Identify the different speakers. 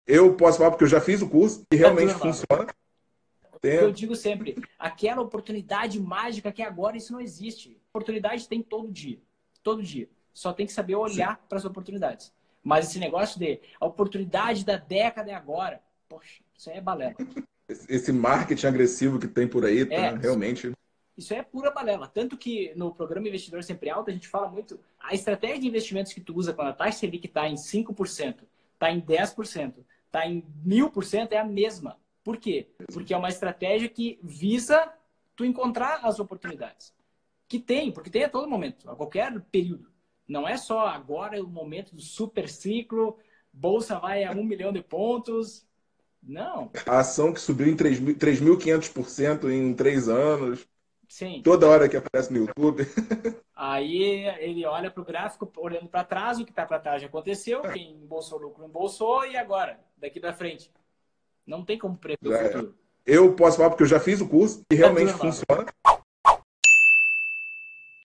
Speaker 1: Eu posso falar porque eu já fiz o curso e realmente funciona.
Speaker 2: O que eu digo sempre, aquela oportunidade mágica que agora isso não existe. Oportunidade tem todo dia. Todo dia. Só tem que saber olhar para as oportunidades. Mas esse negócio de a oportunidade da década é agora, poxa, isso aí é balela.
Speaker 1: Esse marketing agressivo que tem por aí, tá? Realmente.
Speaker 2: Isso é pura balela. Tanto que no programa Investidor Sempre Alto, a gente fala muito, a estratégia de investimentos que tu usa quando a taxa Selic está em 5%, está em 10%, está em 1000%, é a mesma. Por quê? Porque é uma estratégia que visa tu encontrar as oportunidades. Que tem, porque tem a todo momento, a qualquer período. Não é só agora é o momento do super ciclo, bolsa vai a 1 milhão de pontos. Não.
Speaker 1: A ação que subiu em 3.500% em 3 anos.
Speaker 2: Sim.
Speaker 1: Toda hora que aparece no YouTube.
Speaker 2: Aí ele olha para o gráfico, olhando para trás, o que está para trás já aconteceu, quem embolsou lucro embolsou, e agora? Daqui para frente. Não tem como prever o futuro.
Speaker 1: Eu posso falar porque eu já fiz o curso e realmente funciona.